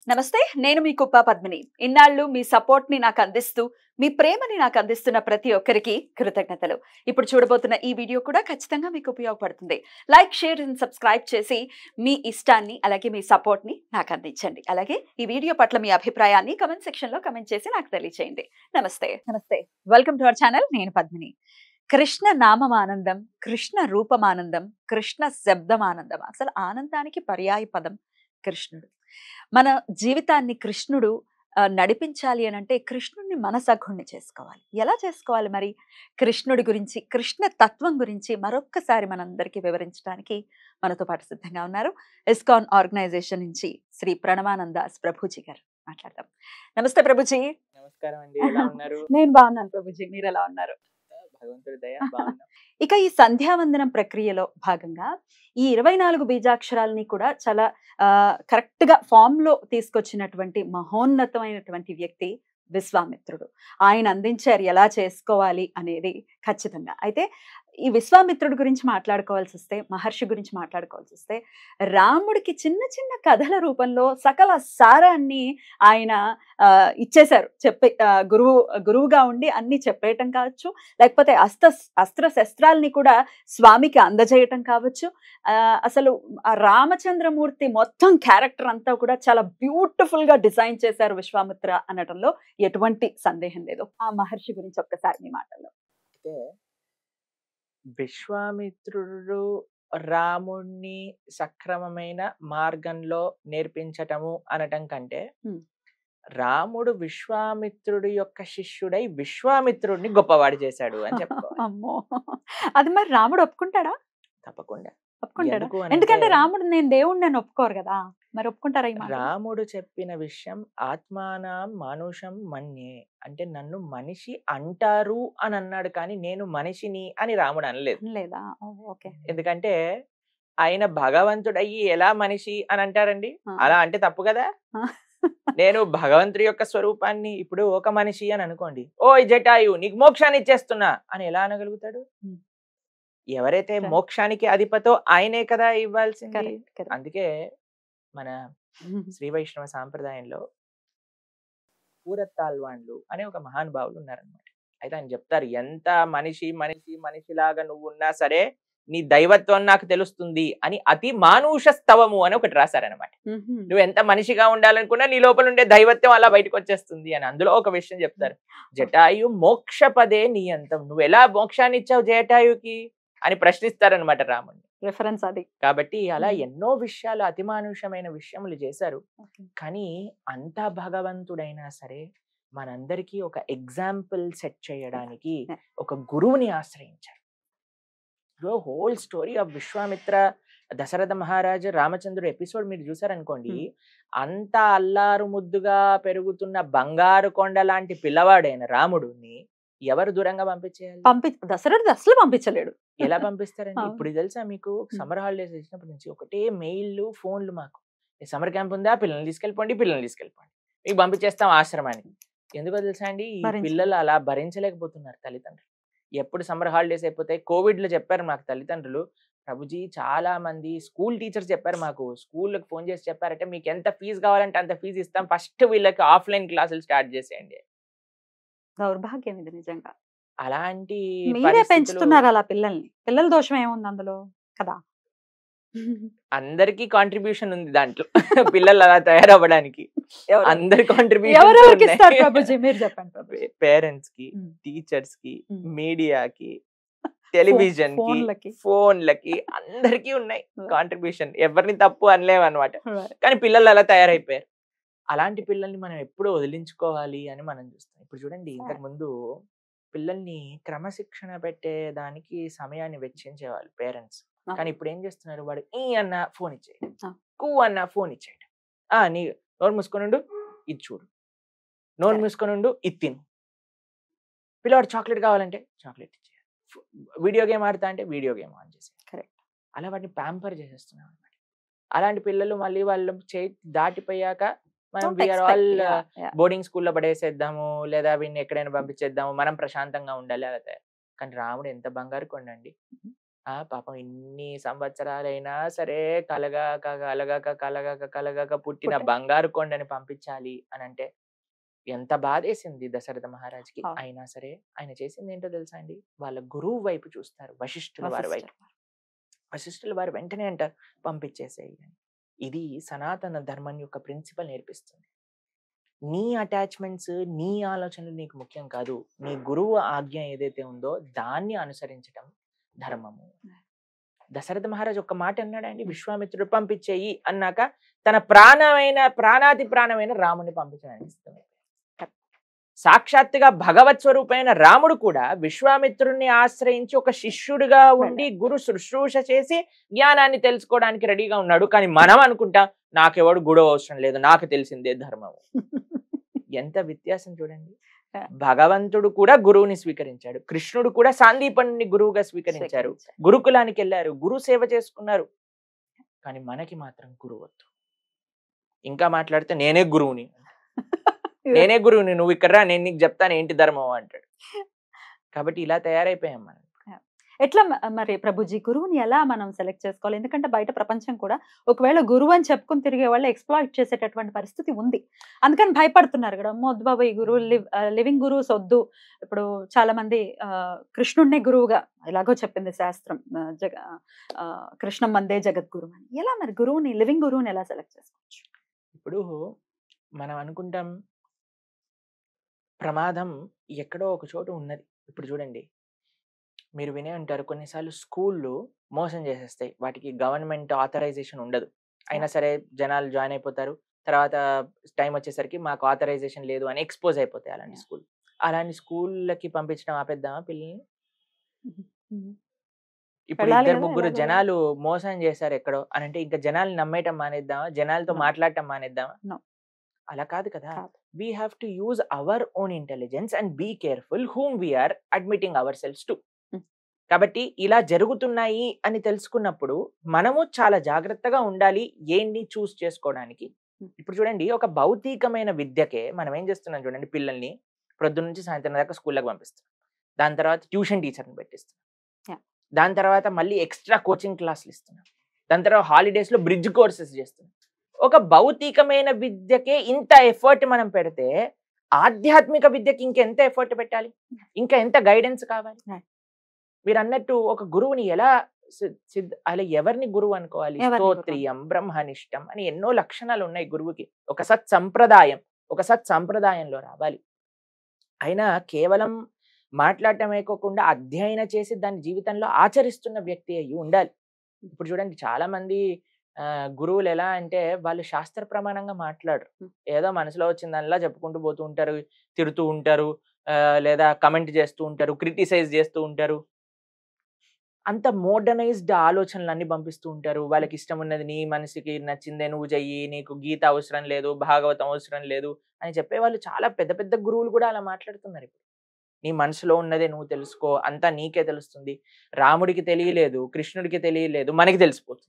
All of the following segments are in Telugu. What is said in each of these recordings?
నమస్తే, నేను మీ కుప్ప పద్మిని. ఇన్నాళ్ళు మీ సపోర్ట్‌ని నాకు అందిస్తూ, మీ ప్రేమని నాకు అందిస్తున్న ప్రతి ఒక్కరికి కృతజ్ఞతలు. ఇప్పుడు చూడబోతున్న ఈ వీడియో కూడా ఖచ్చితంగా మీకు ఉపయోగపడుతుంది. లైక్, షేర్ అండ్ సబ్స్క్రైబ్ చేసి మీ ఇష్టాన్ని అలాగే మీ సపోర్ట్‌ని నాకు అందించండి. అలాగే ఈ వీడియో పట్ల మీ అభిప్రాయాన్ని కామెంట్ సెక్షన్‌లో కామెంట్ చేసి నాకు తెలియజేయండి. నమస్తే. Welcome to our channel. నేను పద్మిని. కృష్ణ నామమానందం, కృష్ణ రూపమానందం, కృష్ణ శబ్దమానందం. అసలు ఆనందానికి పర్యాయ పదం కృష్ణుడు. మన జీవితాన్ని కృష్ణుడు నడిపించాలి అనంటే కృష్ణుడిని మనసగ్గుణ్ణి చేసుకోవాలి. ఎలా చేసుకోవాలి మరి? కృష్ణుడి గురించి, కృష్ణ తత్వం గురించి మరొక్కసారి మనందరికీ వివరించడానికి మనతో పాటు సిద్ధంగా ఉన్నారు ఇస్కాన్ ఆర్గనైజేషన్ నుంచి శ్రీ ప్రణవానందాస్ ప్రభుజీ గారు. మాట్లాడదాం. నమస్తే ప్రభుజీ. నమస్కారం అండి, ఎలా ఉన్నారు? నేను బాగున్నాను ప్రభుజీ, మీరు ఎలా ఉన్నారు? భగవంతుడి దయ బాగున్నాం. ఇక ఈ సంధ్యావందనం ప్రక్రియలో భాగంగా ఈ 24 బీజాక్షరాలని కూడా చాలా కరెక్ట్ గా ఫామ్ లో తీసుకొచ్చినటువంటి మహోన్నతమైనటువంటి వ్యక్తి విశ్వామిత్రుడు. ఆయన అందించారు ఎలా చేసుకోవాలి అనేది ఖచ్చితంగా. అయితే ఈ విశ్వామిత్రుడి గురించి మాట్లాడుకోవాల్సి వస్తే, మహర్షి గురించి మాట్లాడుకోవాల్సి వస్తే, రాముడికి చిన్న చిన్న కథల రూపంలో సకల సారాన్ని ఆయన ఇచ్చేశారు. గురువుగా ఉండి అన్ని చెప్పేయటం కావచ్చు, లేకపోతే అస్త్ర శస్త్రాల్ని కూడా స్వామికి అందజేయటం కావచ్చు. అసలు ఆ రామచంద్రమూర్తి మొత్తం క్యారెక్టర్ అంతా కూడా చాలా బ్యూటిఫుల్ గా డిజైన్ చేశారు విశ్వామిత్ర అనటంలో ఎటువంటి సందేహం లేదు. ఆ మహర్షి గురించి ఒక్కసారి మీ మాటల్లో. అయితే విశ్వామిత్రుడు రాముణ్ణి సక్రమమైన మార్గంలో నేర్పించటము అనటం కంటే రాముడు విశ్వామిత్రుడి యొక్క శిష్యుడై విశ్వామిత్రుడిని గొప్పవాడు చేశాడు అని చెప్పుకోవాలి. అమ్మో, అది మరి రాముడు ఒప్పుకుంటాడా? తప్పకుండా ఒప్పుకుంటాడా? ఎందుకు ఎందుకంటే అంటే రాముడు నేను దేవుడిని అని ఒప్పుకోరు కదా, మరి ఒప్పుకుంటారా ఈ మాట? రాముడు చెప్పిన విషయం ఆత్మానం మానుషం మన్యే, అంటే నన్ను మనిషి అంటారు అని అన్నాడు, కానీ నేను మనిషిని అని రాముడు అనలేదు. లేదా? ఓకే. ఎందుకంటే ఆయన భగవంతుడయ్యి ఎలా మనిషి అని అంటారండి? అలా అంటే తప్పు కదా. నేను భగవంతుడి యొక్క స్వరూపాన్ని ఇప్పుడు ఒక మనిషి అని అనుకోండి, ఓ జటాయు నీకు మోక్షాన్ని ఇచ్చేస్తున్నా అని ఎలా అనగలుగుతాడు? ఎవరైతే మోక్షానికి అధిపతో ఆయనే కదా ఇవ్వాల్సింది. అందుకే మన శ్రీ వైష్ణవ సాంప్రదాయంలో పూరత్తాల్వాన్లు అనే ఒక మహానుభావులు ఉన్నారనమాట. అయితే ఆయన చెప్తారు, ఎంత మనిషిలాగా నువ్వు ఉన్నా సరే నీ దైవత్వం నాకు తెలుస్తుంది అని అతి మానుష స్తవము అని ఒకటి రాశారనమాట. నువ్వు ఎంత మనిషిగా ఉండాలనుకున్నా నీ లోపల ఉండే దైవత్వం అలా బయటకు వచ్చేస్తుంది అని. అందులో ఒక విషయం చెప్తారు, జటాయు మోక్షపదే నియంతం, నువ్వు ఎలా మోక్షాన్ని ఇచ్చావు జటాయుకి అని ప్రశ్నిస్తారనమాట రాముడిని. రిఫరెన్స్ అది. కాబట్టి అలా ఎన్నో విషయాలు అతిమానుషమైన విషయములు చేశారు. కానీ అంతా భగవంతుడైనా సరే మనందరికీ ఒక ఎగ్జాంపుల్ సెట్ చేయడానికి ఒక గురువుని ఆశ్రయించారు. Whole story of Vishwamitra, Dasharatha మహారాజు, రామచంద్రుడు ఎపిసోడ్ మీరు చూసారనుకోండి, అంత అల్లారు ముద్దుగా పెరుగుతున్న బంగారు కొండ లాంటి పిల్లవాడైన రాముడిని ఎవరు దూరంగా పంపించేయాలి? దశరథుడు అసలు పంపించలేడు. ఎలా పంపిస్తారండి? ఇప్పుడు తెలుసా మీకు, సమ్మర్ హాలిడేస్ వచ్చినప్పటి నుంచి ఒకటే మెయిల్లు, ఫోన్లు, మాకు సమ్మర్ క్యాంప్ ఉందా, పిల్లల్ని తీసుకెళ్ళిపోండి, మీకు పంపించేస్తాం ఆశ్రమానికి. ఎందుకో తెలుసా అండి, ఈ పిల్లలు అలా భరించలేకపోతున్నారు తల్లిదండ్రులు. ఎప్పుడు సమ్మర్ హాలిడేస్ అయిపోతాయి. కోవిడ్ లో చెప్పారు మాకు తల్లిదండ్రులు, ప్రభుజీ చాలా మంది స్కూల్ టీచర్స్ చెప్పారు మాకు, స్కూల్కి ఫోన్ చేసి చెప్పారంటే మీకు ఎంత ఫీజు కావాలంటే అంత ఫీజు ఇస్తాం, ఫస్ట్ వీళ్ళకి ఆఫ్లైన్ క్లాసులు స్టార్ట్ చేసేయండి. దౌర్భాగ్యం ఇది నిజంగా. అలాంటి మీరే పెంచుతున్నారు అలా పిల్లల్ని. పిల్లల దోషం ఏముంది అందులో కదా? అందరికి కాంట్రిబ్యూషన్ ఉంది దాంట్లో. పిల్లలు అలా తయారవ్వడానికి అందరి కాంట్రిబ్యూషన్, పేరెంట్స్ కి, టీచర్స్ కి, మీడియాకి, టెలివిజన్ కి, ఫోన్లకి, అందరికి ఉన్నాయి కాంట్రిబ్యూషన్. ఎవరిని తప్పు అనలేము అనమాట. కానీ పిల్లలు అలా తయారైపోయారు. అలాంటి పిల్లల్ని మనం ఎప్పుడు వదిలించుకోవాలి అని మనం చూస్తాం. ఇప్పుడు చూడండి, ఇంతకు ముందు పిల్లల్ని క్రమశిక్షణ పెట్టేదానికి సమయాన్ని వెచ్చించేవాళ్ళు పేరెంట్స్. కానీ ఇప్పుడు ఏం చేస్తున్నారు, వాడు ఈ అన్న ఫోన్ ఇచ్చేయడం, కూ అన్న ఫోన్ ఇచ్చేయడం. నీ నోరు మూసుకొనుండు, ఇది చూడు, నోరు మూసుకొనుండు, ఇది తిను. పిల్లవాడు చాక్లెట్ కావాలంటే చాక్లెట్ ఇచ్చేయాలి, వీడియో గేమ్ ఆడతా అంటే వీడియో గేమ్ ఆన్ చేసేయాలి. కరెక్ట్. అలా వాటిని ప్యాంపర్ చేసేస్తున్నాం అనమాట. అలాంటి పిల్లలు మళ్ళీ వాళ్ళు దాటిపోయాక మనం వీఆర్ ఆల్ బోర్డింగ్ స్కూల్లో పడేసేద్దాము, లేదా వీడిని ఎక్కడైనా పంపించేద్దాము, మనం ప్రశాంతంగా ఉండాలి అలా తయారు. కానీ రాముడు ఎంత బంగారు కొండండి. పాపం ఇన్ని సంవత్సరాలైనా సరే కలగాక కలగాక కలగాక కలగాక పుట్టిన బంగారు కొండని పంపించాలి అని అంటే ఎంత బాధేసింది దశరథ మహారాజ్కి. అయినా సరే ఆయన చేసింది ఏంటో తెలుసా అండి, వాళ్ళ గురువు వైపు చూస్తారు, వశిష్ఠుల వారి వైపు. వశిష్ఠుల వారు వెంటనే అంటారు పంపించేసేయి. ఇది సనాతన ధర్మం యొక్క ప్రిన్సిపల్ నేర్పిస్తుంది. నీ అటాచ్మెంట్స్, నీ ఆలోచనలు నీకు ముఖ్యం కాదు, నీ గురువు ఆజ్ఞ ఏదైతే ఉందో దాన్ని అనుసరించడం ధర్మము. దశరథ మహారాజ్ ఒక్క మాట అన్నాడండి, విశ్వామిత్రుడు పంపించేయి అన్నాక తన ప్రాణాతి ప్రాణమైన రాముని పంపించడానికి ఇష్టం. సాక్షాత్తుగా భగవత్ స్వరూపమైన రాముడు కూడా విశ్వామిత్రుడిని ఆశ్రయించి ఒక శిష్యుడిగా ఉండి గురు శుశ్రూష చేసి జ్ఞానాన్ని తెలుసుకోవడానికి రెడీగా ఉన్నాడు. కానీ మనం అనుకుంటాం నాకెవడు గురువు అవసరం లేదు, నాకు తెలిసిందే ధర్మము. ఎంత వ్యత్యాసం చూడండి. భగవంతుడు కూడా గురువుని స్వీకరించాడు, కృష్ణుడు కూడా సాందీపని గురువుగా స్వీకరించారు, గురుకులానికి వెళ్ళారు, గురు సేవ చేసుకున్నారు. కానీ మనకి మాత్రం గురువు వద్దు. ఇంకా మాట్లాడితే నేనే గురువుని, నువ్వు ఇక్కడ నేను నీకు చెప్తాను ఏంటి ధర్మం అంటాడు. కాబట్టి ఇలా తయారైపోయాం మనం. ఎట్లా మరి ప్రభుజీ గురువుని ఎలా మనం సెలెక్ట్ చేసుకోవాలి? ఎందుకంటే బయట ప్రపంచం కూడా ఒకవేళ గురువు అని చెప్పుకుని తిరిగే వాళ్ళు ఎక్స్ప్లాయిట్ చేసేటటువంటి పరిస్థితి ఉంది. అందుకని భయపడుతున్నారు కదా, వద్దు బాబు ఈ గురువు లివింగ్ గురువుస్ వద్దు. ఇప్పుడు చాలా మంది కృష్ణుడినే గురువుగా ఎలాగో చెప్పింది శాస్త్రం, కృష్ణం మందే జగద్గురు అని. ఎలా మరి గురువుని, లివింగ్ గురువుని ఎలా సెలెక్ట్ చేసుకోవచ్చు? ఇప్పుడు మనం అనుకుంటాం ప్రమాదం ఎక్కడో ఒక చోట ఉన్నది. ఇప్పుడు చూడండి, మీరు వినే ఉంటారు కొన్నిసార్లు స్కూళ్ళు మోసం చేసేస్తాయి, వాటికి గవర్నమెంట్ ఆథరైజేషన్ ఉండదు, అయినా సరే జనాలు జాయిన్ అయిపోతారు. తర్వాత టైం వచ్చేసరికి మాకు ఆథరైజేషన్ లేదు అని ఎక్స్పోజ్ అయిపోతాయి అలాంటి స్కూల్. అలాంటి స్కూళ్ళకి పంపించడం ఆపేద్దామా పిల్లల్ని? ఇప్పుడు 2-3 జనాలు మోసం చేశారు ఎక్కడో అని అంటే ఇంకా జనాలు నమ్మేయటం మానేద్దామా? జనాలతో మాట్లాడటం మానేద్దామా? అలా కాదు కదా. We have to use our own intelligence and be careful whom we are admitting ourselves to. కాబట్టి ఇలా జరుగుతున్నాయి అని తెలుసుకున్నప్పుడు మనము చాలా జాగ్రత్తగా ఉండాలి ఏంటి చూస్ చేసుకోవడానికి. ఇప్పుడు చూడండి, ఒక భౌతికమైన విద్యకే మనం ఏం చేస్తున్నాం చూడండి, పిల్లల్ని ప్రొద్దున నుంచి సాయంత్రం దాకా స్కూల్లోకి పంపిస్తాం, దాని తర్వాత ట్యూషన్ టీచర్ని పెట్టిస్తున్నాం, దాని తర్వాత మళ్ళీ ఎక్స్ట్రా కోచింగ్ క్లాసులు ఇస్తున్నాం, దాని తర్వాత హాలిడేస్ లో బ్రిడ్జ్ కోర్సెస్ చేస్తున్నాం. ఒక భౌతికమైన విద్యకే ఇంత ఎఫర్ట్ మనం పెడితే ఆధ్యాత్మిక విద్యకి ఇంకెంత ఎఫర్ట్ పెట్టాలి, ఇంకా ఎంత గైడెన్స్ కావాలి? మీరు అన్నట్టు ఒక గురువుని ఎలా అలా ఎవరిని గురువు అనుకోవాలి? స్తోత్రియం, బ్రహ్మనిష్టం అని ఎన్నో లక్షణాలు ఉన్నాయి గురువుకి. ఒక సత్సంప్రదాయంలో రావాలి. అయినా కేవలం మాట్లాడటమే కాకుండా అధ్యయనం చేసి దాని జీవితంలో ఆచరిస్తున్న వ్యక్తి అయ్యి ఉండాలి. ఇప్పుడు చూడండి, చాలా మంది గురువులు ఎలా అంటే వాళ్ళు శాస్త్ర ప్రమాణంగా మాట్లాడరు, ఏదో మనసులో వచ్చిందనిలా చెప్పుకుంటూ పోతూ ఉంటారు, తిడుతూ ఉంటారు, లేదా కమెంట్ చేస్తూ ఉంటారు, క్రిటిసైజ్ చేస్తూ ఉంటారు, అంత మోడర్నైజ్డ్ ఆలోచనలన్నీ పంపిస్తూ ఉంటారు. వాళ్ళకి ఇష్టం ఉన్నది, నీ మనసుకి నచ్చిందే నువ్వు చెయ్యి, నీకు గీత అవసరం లేదు, భాగవతం అవసరం లేదు అని చెప్పే వాళ్ళు చాలా పెద్ద పెద్ద గురువులు కూడా అలా మాట్లాడుతున్నారు. ఇప్పుడు నీ మనసులో ఉన్నదే నువ్వు తెలుసుకో, అంతా నీకే తెలుస్తుంది. రాముడికి తెలియలేదు, కృష్ణుడికి తెలియలేదు, మనకి తెలిసిపోతుంది.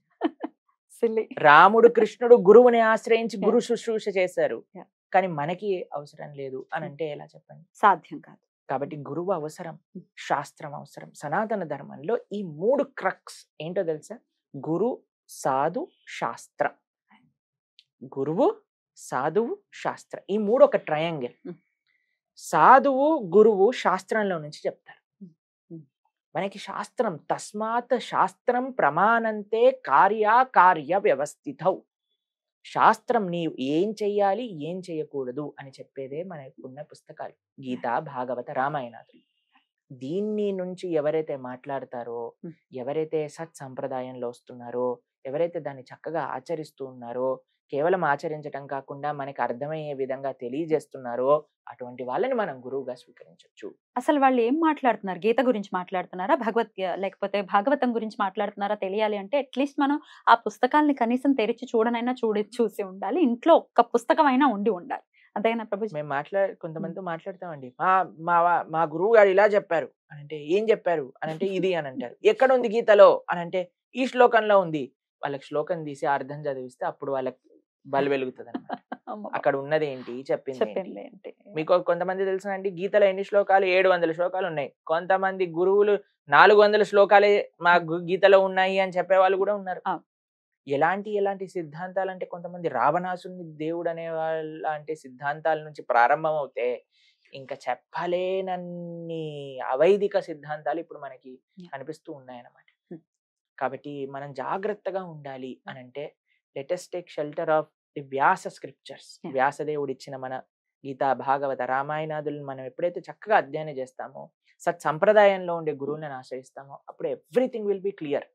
రాముడు కృష్ణుడు గురువుని ఆశ్రయించి గురు శుశ్రూష చేశారు, కానీ మనకి అవసరం లేదు అని అంటే ఎలా చెప్పండి? సాధ్యం కాదు. కాబట్టి గురువు అవసరం, శాస్త్రం అవసరం. సనాతన ధర్మంలో ఈ 3 క్రక్స్ ఏంటో తెలుసా? గురు, సాధు, శాస్త్ర. గురువు, సాధువు, శాస్త్ర, ఈ 3 ఒక ట్రయాంగిల్. సాధువు, గురువు శాస్త్రంలో నుంచి చెప్తారు మనకి. శాస్త్రం తస్మాత్ శాస్త్రం ప్రమాణంతే కార్య వ్యవస్థితౌ. శాస్త్రం నీవు ఏం చెయ్యాలి, ఏం చెయ్యకూడదు అని చెప్పేదే మనకున్న పుస్తకాలు, గీత, భాగవత, రామాయణాదులు. దీన్ని నుంచి ఎవరైతే మాట్లాడతారో, ఎవరైతే సత్ సంప్రదాయంలో వస్తున్నారో, ఎవరైతే దాన్ని చక్కగా ఆచరిస్తూ ఉన్నారో, కేవలం ఆచరించటం కాకుండా మనకి అర్థమయ్యే విధంగా తెలియజేస్తున్నారో అటువంటి వాళ్ళని మనం గురువుగా స్వీకరించవచ్చు. అసలు వాళ్ళు ఏం మాట్లాడుతున్నారు? గీత గురించి మాట్లాడుతున్నారా, లేకపోతే భాగవతం గురించి మాట్లాడుతున్నారా తెలియాలి అంటే అట్లీస్ట్ మనం ఆ పుస్తకాలని కనీసం తెరిచి చూసి ఉండాలి. ఇంట్లో ఒక్క పుస్తకం అయినా ఉండాలి. అంతేనా ప్రభుజీ? మేము కొంతమందితో మాట్లాడతామండి, మా గురువు గారు ఇలా చెప్పారు అని అంటే, ఏం చెప్పారు అని అంటే ఇది అని అంటారు. ఎక్కడ ఉంది గీతలో అని అంటే ఈ శ్లోకంలో ఉంది. వాళ్ళకి శ్లోకం తీసి అర్థం చదివిస్తే అప్పుడు వాళ్ళకి బలి వెలుగుతుంది అన్నమాట. అక్కడ ఉన్నది ఏంటి, చెప్పింది చెప్పింది ఏంటి? మీకు కొంతమంది తెలుసునండి, గీతలో ఎన్ని శ్లోకాలు, 700 శ్లోకాలు ఉన్నాయి. కొంతమంది గురువులు 400 శ్లోకాలే మా గీతలో ఉన్నాయి అని చెప్పే వాళ్ళు కూడా ఉన్నారు. ఎలాంటి సిద్ధాంతాలు అంటే, కొంతమంది రావణాసుని దేవుడు అనే వాళ్ళ సిద్ధాంతాల నుంచి ప్రారంభం అవుతే ఇంకా చెప్పలేనన్ని అవైదిక సిద్ధాంతాలు ఇప్పుడు మనకి కనిపిస్తూ ఉన్నాయన్నమాట. కాబట్టి మనం జాగ్రత్తగా ఉండాలి అని అంటే, latest take shelter of the Vyasa scriptures. వ్యాసదేవుడు ఇచ్చిన మన గీత, భాగవత, రామాయణాదులను మనం ఎప్పుడైతే చక్కగా అధ్యయనం చేస్తామో, సత్ సంప్రదాయంలో ఉండే గురువులను ఆశ్రయిస్తామో, అప్పుడు ఎవ్రీథింగ్ విల్ బి క్లియర్.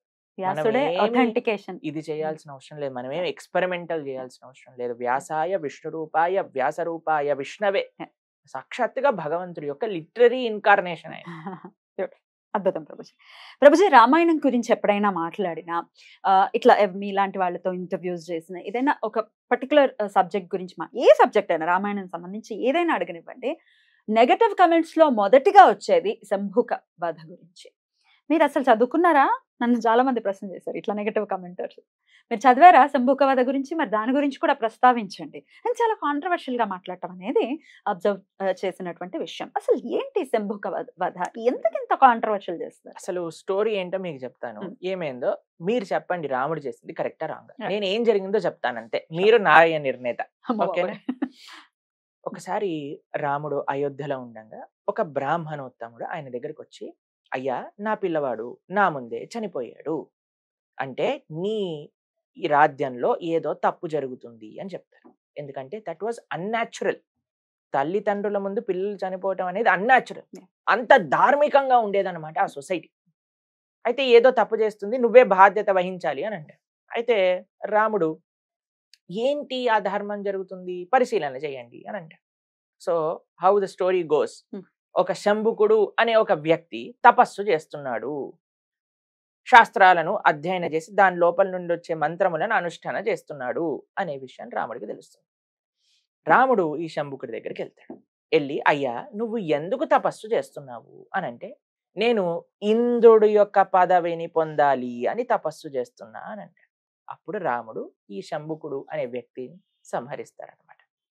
ఇది చేయాల్సిన అవసరం లేదు, మనమేం ఎక్స్పెరిమెంటల్ చేయాల్సిన అవసరం లేదు. వ్యాసాయ విష్ణు రూపాయ వ్యాస రూపాయ విష్ణవే, సాక్షాత్తుగా భగవంతుడి యొక్క లిటరరీ ఇన్కార్నేషన్ ఆయన. అద్భుతం ప్రభుజీ. ప్రభుజీ, రామాయణం గురించి ఎప్పుడైనా మాట్లాడినా, ఇట్లా మీలాంటి వాళ్ళతో ఇంటర్వ్యూస్ చేసిన, ఏదైనా ఒక పర్టికులర్ సబ్జెక్ట్ గురించి, ఏ సబ్జెక్ట్ అయినా రామాయణం సంబంధించి ఏదైనా అడగనివ్వండి, నెగటివ్ కమెంట్స్ లో మొదటిగా వచ్చేది శంభుక వధ గురించి. మీరు అసలు చదువుకున్నారా? నన్ను చాలా మంది ప్రశ్న చేశారు ఇట్లా నెగటివ్ కమెంటర్స్. మీరు చదివారా శంభుక వధ గురించి? మరి దాని గురించి కూడా ప్రస్తావించండి అని చాలా కాంట్రవర్షియల్ గా మాట్లాడటం అనేది అబ్జర్వ్ చేసినటువంటి విషయం. అసలు ఏంటి శంభుక వధ, ఎందుకింత కాంట్రవర్షియల్ చేస్తారు? అసలు స్టోరీ ఏంటో మీకు చెప్తాను. ఏమైందో మీరు చెప్పండి, రాముడు చేసింది కరెక్టా రాంగా? నేను ఏం జరిగిందో చెప్తానంతే, మీరు నాయ నిర్ణేత. ఓకేనా? ఒకసారి రాముడు అయోధ్యలో ఉండగా ఒక బ్రాహ్మణోత్తముడు ఆయన దగ్గరికి వచ్చి, అయ్యా నా పిల్లవాడు నా ముందే చనిపోయాడు అంటే నీ ఈ రాజ్యంలో ఏదో తప్పు జరుగుతుంది అని చెప్తారు. ఎందుకంటే దట్ వాజ్ అన్యాచురల్. తల్లిదండ్రుల ముందు పిల్లలు చనిపోవటం అనేది అన్యాచురల్. అంత ధార్మికంగా ఉండేదన్నమాట ఆ సొసైటీ. అయితే ఏదో తప్పు చేస్తుంది, నువ్వే బాధ్యత వహించాలి అని అంటారు. అయితే రాముడు, ఏంటి ఆ ధర్మం జరుగుతుంది, పరిశీలన చేయండి అని అంటారు. So how the story goes, ఒక శంభుకుడు అనే ఒక వ్యక్తి తపస్సు చేస్తున్నాడు, శాస్త్రాలను అధ్యయనం చేసి దాని లోపల నుండి వచ్చే మంత్రములను అనుష్ఠాన చేస్తున్నాడు అనే విషయం రాముడికి తెలుస్తుంది. రాముడు ఈ శంభుకుడి దగ్గరికి వెళ్తాడు. వెళ్ళి, అయ్యా నువ్వు ఎందుకు తపస్సు చేస్తున్నావు అని అంటే, నేను ఇంద్రుడు యొక్క పదవిని పొందాలి అని తపస్సు చేస్తున్నా అని అంటాడు. అప్పుడు రాముడు ఈ శంభుకుడు అనే వ్యక్తిని సంహరిస్తారనమాట.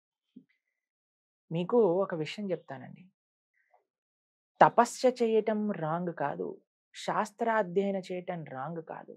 మీకు ఒక విషయం చెప్తానండి, తపస్య చేయటం రాంగ్ కాదు, శాస్త్రాధ్యయన చేయటం రాంగ్ కాదు.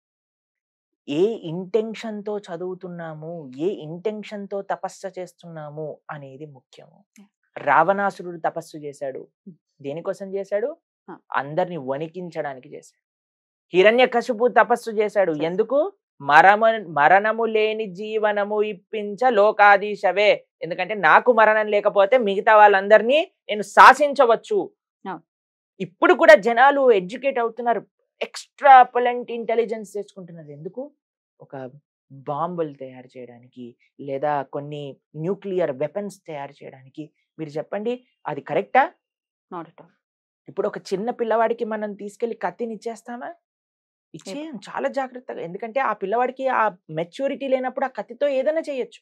ఏ ఇంటెన్షన్తో చదువుతున్నాము, ఏ ఇంటెన్షన్తో తపస్య చేస్తున్నాము అనేది ముఖ్యము. రావణాసురుడు తపస్సు చేశాడు, దేనికోసం చేశాడు? అందరిని వణికించడానికి చేశాడు. హిరణ్యకశిపు తపస్సు చేశాడు, ఎందుకు? మరణము లేని జీవనము ఇప్పించ లోకాధీశవే, ఎందుకంటే నాకు మరణం లేకపోతే మిగతా వాళ్ళందరినీ నేను శాసించవచ్చు. ఇప్పుడు కూడా జనాలు ఎడ్యుకేట్ అవుతున్నారు, ఎక్స్ట్రా పొలెంట్ ఇంటెలిజెన్స్ తెచ్చుకుంటున్నారు. ఎందుకు? ఒక బాంబులు తయారు చేయడానికి, లేదా కొన్ని న్యూక్లియర్ వెపన్స్ తయారు చేయడానికి. మీరు చెప్పండి, అది కరెక్టా? Not at all. ఇప్పుడు ఒక చిన్న పిల్లవాడికి మనం తీసుకెళ్లి కత్తిని ఇచ్చేస్తామా? ఇచ్చేయం చాలా జాగ్రత్తగా, ఎందుకంటే ఆ పిల్లవాడికి ఆ మెచ్యూరిటీ లేనప్పుడు ఆ కత్తితో ఏదైనా చేయొచ్చు.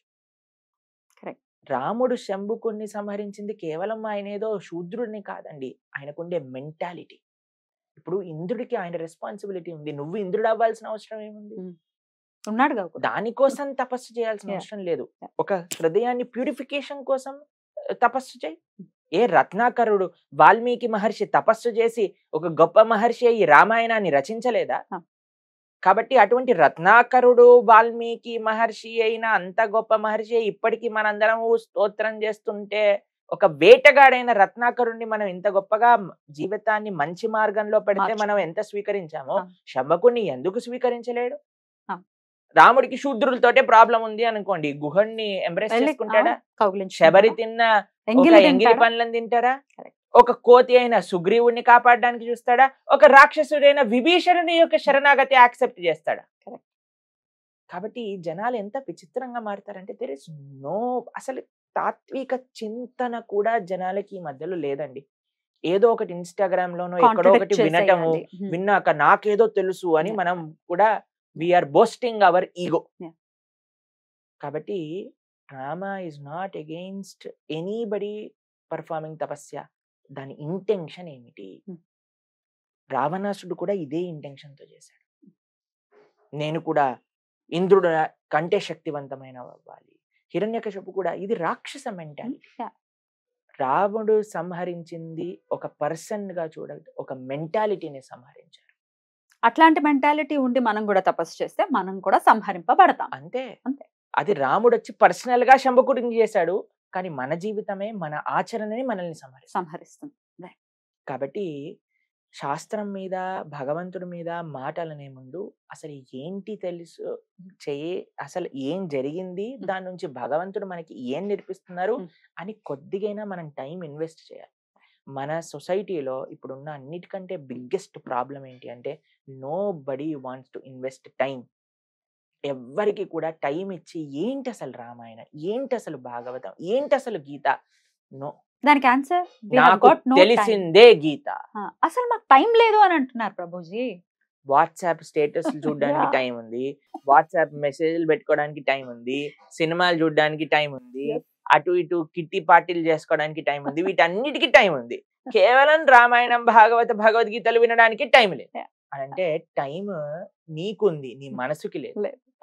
రాముడు శంభుకుడిని సంహరించింది కేవలం ఆయన ఏదో శూద్రుడిని కాదండి, ఆయనకుండే మెంటాలిటీ. ఇప్పుడు ఇంద్రుడికి ఆయన రెస్పాన్సిబిలిటీ ఉంది, నువ్వు ఇంద్రుడు అవ్వాల్సిన అవసరం ఏముంది? ఉన్నాడు, దానికోసం తపస్సు చేయాల్సిన అవసరం లేదు. ఒక హృదయాన్ని ప్యూరిఫికేషన్ కోసం తపస్సు చేయి. ఏ రత్నాకరుడు వాల్మీకి మహర్షి తపస్సు చేసి ఒక గొప్ప మహర్షి అయ్యి రామాయణాన్ని రచించలేదా? కాబట్టి అటువంటి రత్నాకరుడు వాల్మీకి మహర్షి అయిన అంత గొప్ప మహర్షి ఇప్పటికీ మనందరం స్తోత్రం చేస్తుంటే, ఒక వేటగాడైన రత్నాకరుణ్ణి మనం ఇంత గొప్పగా జీవితాన్ని మంచి మార్గంలో పెడితే మనం ఎంత స్వీకరించామో, శంభకుణ్ణి ఎందుకు స్వీకరించలేడు? రాముడికి శూద్రులతోటే ప్రాబ్లం ఉంది అనుకోండి, గుహుణ్ణి ఎంబ్రేస్ చేసుకుంటాడా? శబరి తిన్న ఎంగిలి పండ్లను తింటాడా? ఒక కోతి అయిన సుగ్రీవుడిని కాపాడడానికి చూస్తాడా? ఒక రాక్షసుడైన విభీషణుని యొక్క శరణాగతి యాక్సెప్ట్ చేస్తాడా? కాబట్టి జనాలు ఎంత విచిత్రంగా మారుతారంటే, దేర్ ఇస్ నో, అసలు తాత్విక చింతన కూడా జనాలకి ఈ మధ్యలో లేదండి. ఏదో ఒకటి ఇన్స్టాగ్రామ్ లోనో ఎక్కడో ఒకటి వినటము, విన్నాక నాకేదో తెలుసు అని మనం కూడా వీఆర్ బోస్టింగ్ అవర్ ఈగో. కాబట్టి Rama is not against anybody performing tapasya. దాని ఇంటెన్షన్ ఏమిటి? రావణాసుడు కూడా ఇదే ఇంటెన్షన్ తో చేశాడు. నేను కూడా ఇంద్రుడు కంటే శక్తివంతమైన అవ్వాలి, హిరణ్యకశిపు కూడా ఇది రాక్షస మెంటాలిటీ. రాముడు సంహరించింది ఒక పర్సన్ గా చూడదు, ఒక మెంటాలిటీని సంహరించారు. అట్లాంటి మెంటాలిటీ ఉండి మనం కూడా తపస్సు చేస్తే మనం కూడా సంహరింపబడతాం. అంతే అంతే. అది రాముడు వచ్చి పర్సనల్ గా శంభకుడిని చేశాడు, కానీ మన జీవితమే మన ఆచరణని మనల్ని సంహరిస్తుంది. కాబట్టి శాస్త్రం మీద భగవంతుడి మీద మాటలనే ముందు అసలు ఏంటి తెలుసు అసలు ఏం జరిగింది, దాని నుంచి భగవంతుడు మనకి ఏం నేర్పిస్తున్నారు అని కొద్దిగైనా మనం టైం ఇన్వెస్ట్ చేయాలి. మన సొసైటీలో ఇప్పుడున్న అన్నిటికంటే బిగ్గెస్ట్ ప్రాబ్లం ఏంటి అంటే nobody wants to invest time. ఎవ్వరికి కూడా టైం ఇచ్చి ఏంటి అసలు రామాయణం, ఏంటి అసలు భాగవతం, ఏంటి అసలు గీత, నో. దానికి ఆన్సర్ నాకు తెలిసిందే గీత. అసలు మాకు టైం లేదు అని అంటున్నారు ప్రభుజీ. వాట్సాప్ స్టేటస్ చూడడానికి టైం ఉంది, వాట్సాప్ మెసేజ్లు పెట్టుకోవడానికి టైం ఉంది, సినిమాలు చూడడానికి టైం ఉంది, అటు ఇటు కిట్టి పార్టీలు చేసుకోవడానికి టైం ఉంది, వీటన్నిటికీ టైం ఉంది. కేవలం రామాయణం భగవద్గీతలు వినడానికి టైం లేదు. అంటే టైం నీకుంది, నీ మనసుకి లేదు.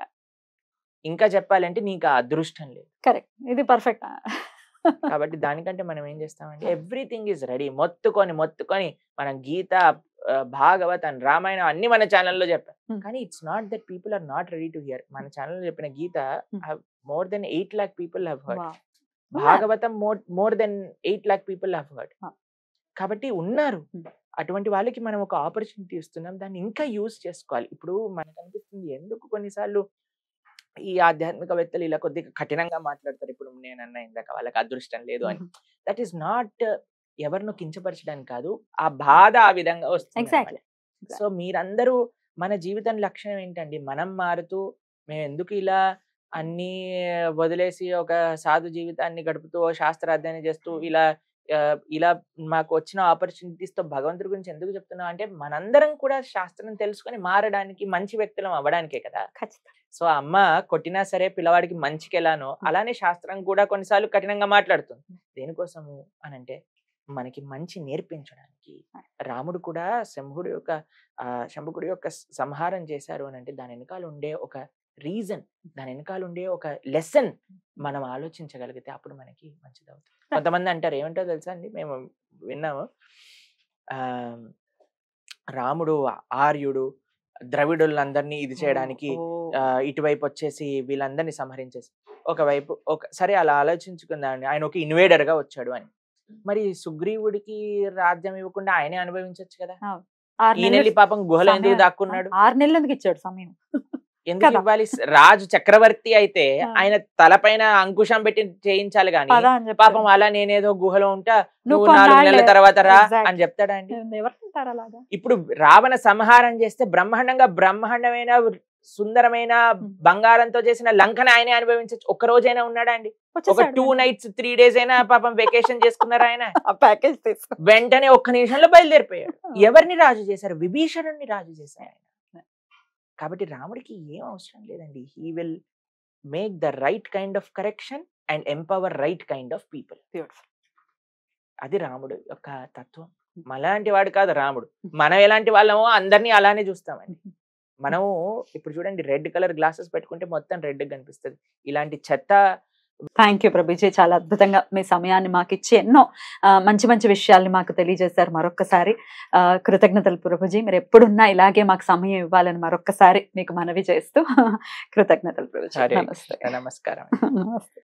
ఇంకా చెప్పాలంటే నీకు ఆ అదృష్టం లేదు. కరెక్ట్, ఇది పర్ఫెక్ట్. కాబట్టి దానికంటే మనం ఏం చేస్తామంటే ఎవ్రీథింగ్ ఈజ్ రెడీ, మొత్తుకొని మనం గీత, భాగవతం, రామాయణం అన్ని మన ఛానల్లో చెప్పాం. కానీ it's not that people are not ready to hear. మన ఛానల్లో చెప్పిన గీత more than 8 lakh people have heard. Bhagavatam more than 8 lakh people have heard. కాబట్టి ఉన్నారు, అటువంటి వాళ్ళకి మనం ఒక ఆపర్చునిటీ ఇస్తున్నాం, దాన్ని ఇంకా యూజ్ చేసుకోవాలి. ఇప్పుడు మనకు అనిపిస్తుంది ఎందుకు కొన్నిసార్లు ఈ ఆధ్యాత్మికవేత్తలు ఇలా కొద్దిగా కఠినంగా మాట్లాడతారు. ఇప్పుడు నేను అన్నా ఇందాక వాళ్ళకి అదృష్టం లేదు అని. దట్ ఈస్ నాట్ ఎవరినో కించపరచడానికి కాదు, ఆ బాధ ఆ విధంగా వస్తుంది. సో మీరందరూ మన జీవితం లక్ష్యం ఏంటండి? మనం మారుతూ మేము ఎందుకు ఇలా అన్ని వదిలేసి ఒక సాధు జీవితాన్ని గడుపుతూ శాస్త్ర అధ్యయనం చేస్తూ ఇలా మాకు వచ్చిన ఆపర్చునిటీస్ తో భగవంతుడి గురించి ఎందుకు చెప్తున్నాం అంటే మనందరం కూడా శాస్త్రం తెలుసుకొని మారడానికి, మంచి వ్యక్తులం అవ్వడానికే కదా. సో అమ్మ కొట్టినా సరే పిల్లవాడికి మంచికి ఎలానో అలానే శాస్త్రం కూడా కొన్నిసార్లు కఠినంగా మాట్లాడుతుంది. దేనికోసము అనంటే మనకి మంచి నేర్పించడానికి. రాముడు కూడా శంభుకుడి యొక్క సంహారం చేశారు అని అంటే దాని వెనకాల ఉండే ఒక రీజన్, దాని వెనకాల ఉండే ఒక లెసన్ మనం ఆలోచించగలిగితే అప్పుడు మనకి మంచిది అవుతుంది. కొంతమంది అంటారు, ఏమంటారో తెలుసా అండి, మేము విన్నాము, రాముడు ఆర్యుడు ద్రవిడులందరినీ ఇది చేయడానికి ఇటువైపు వచ్చేసి వీళ్ళందరినీ సంహరించేసి ఒకవైపు సరే అలా ఆలోచించుకుందాం, ఆయన ఒక ఇన్వేడర్ గా వచ్చాడు అని. మరి సుగ్రీవుడికి రాజ్యం ఇవ్వకుండా ఆయనే అనుభవించవచ్చు కదా. ఈయనెళ్ళి పాపం గుహలో ఎందుకు దాక్కున్నాడు? 6 నెలలు ఎందుకు ఇచ్చాడు సమయం? ఎందుకు ఇవ్వాలి? రాజు చక్రవర్తి అయితే ఆయన తలపైన అంకుశం పెట్టి చేయించాలి గాని పాపం అలా నేనేదో గుహలో ఉంటా నువ్వు 4 నెలల తర్వాత రా అని చెప్తాడా అండి? ఇప్పుడు రావణ సంహారం చేస్తే బ్రహ్మాండమైన సుందరమైన బంగారంతో చేసిన లంకను ఆయనే అనుభవించచ్చు. ఒక్క రోజైనా ఉన్నాడా అండి? ఒక 2 nights 3 days అయినా పాపం వెకేషన్ చేసుకున్నారు ఆయన. వెంటనే ఒక్క నిమిషంలో బయలుదేరిపోయాడు. ఎవరిని రాజు చేశారు? విభీషణుడిని రాజు చేశారు ఆయన. కాబట్టి రాముడికి ఏం అవసరం లేదండి. He will make the right kind of correction and empower right kind of people. అది రాముడు యొక్క తత్వం. మనలాంటి వాడు కాదు రాముడు. మనం ఎలాంటి వాళ్ళమో అందరినీ అలానే చూస్తామండి. మనము ఇప్పుడు చూడండి, రెడ్ కలర్ గ్లాసెస్ పెట్టుకుంటే మొత్తం రెడ్ కనిపిస్తుంది. ఇలాంటి చెత్త. థ్యాంక్ యూ ప్రభుజీ, చాలా అద్భుతంగా మీ సమయాన్ని మాకు ఇచ్చి ఎన్నో మంచి మంచి విషయాల్ని మాకు తెలియజేశారు. మరొక్కసారి కృతజ్ఞతలు ప్రభుజీ. మీరు ఎప్పుడున్నా ఇలాగే మాకు సమయం ఇవ్వాలని మరొక్కసారి మీకు మనవి చేస్తూ కృతజ్ఞతలు ప్రభుజీ. నమస్కారం. నమస్తే.